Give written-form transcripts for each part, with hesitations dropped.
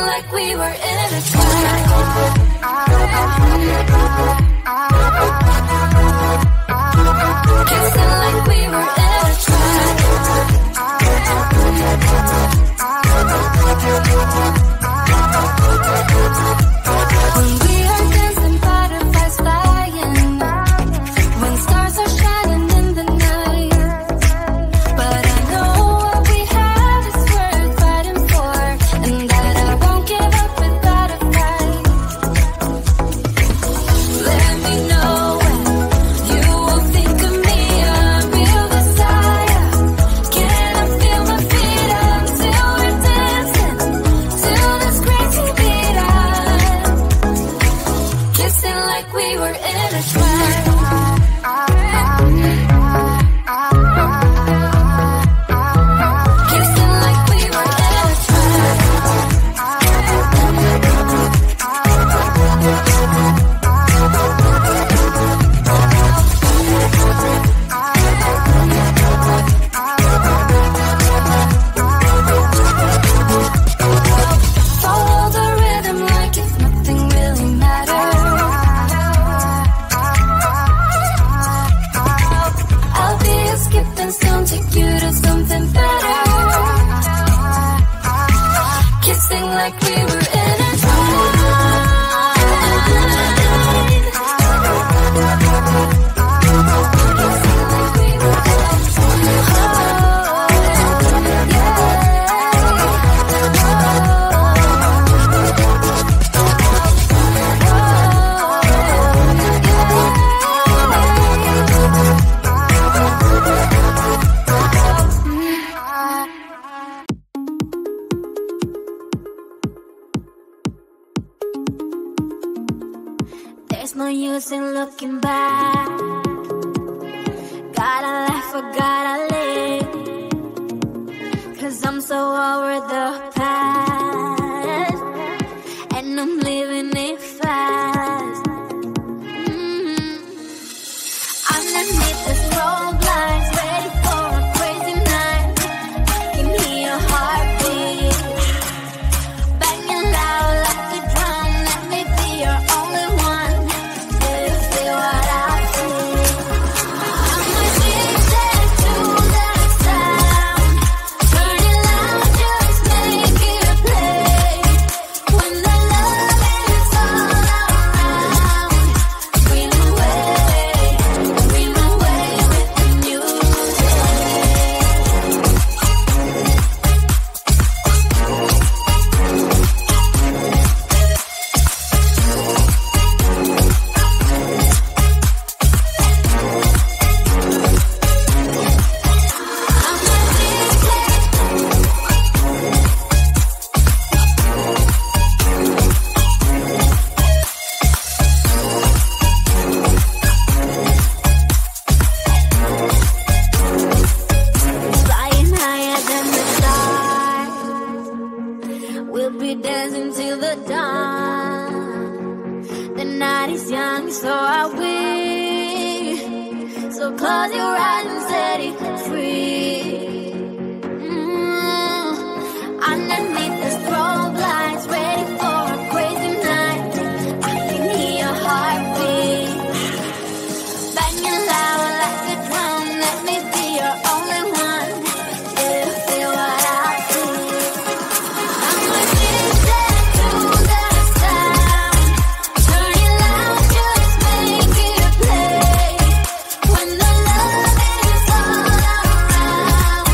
like we were in a trap. Kissing like we were in a trap. When we are dancing, butterflies flying, when stars are shining in the night. But I know what we have is worth fighting for, and that I won't give up without a fight. Let me know when you will think of me, a real desire. Can I feel my feet until we're dancing till this crazy beat? Kissing like we were in a trap. Kissing like we were in a Follow the rhythm like if nothing really mattered. I'll be a skipping stone, take you to something better. Kissing like we were in a There's no use in looking back. Gotta laugh or gotta live, 'cause I'm so over the past, and I'm living it fast. Underneath the strobe lights, ready for a crazy night. I can hear your heartbeat banging loud like a drum. Let me be your only one. Do you feel what I feel? I'm addicted to that sound. Turn it loud, just make it play. When the love is all around, scream away with the music. Flying higher than the stars, we'll be dancing till the dawn. The night is young, so are we. So close your eyes and set it free. Underneath the strobe lights, ready for a crazy night. I can hear your heartbeat banging loud like a drum. Let me be your only one. Do you feel what I feel? I'm addicted to that sound. Turn it loud, just make it play. When the love is all around,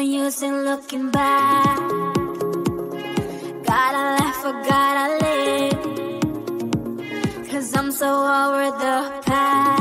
use in looking back. Gotta laugh or gotta live, 'cause I'm so over the past.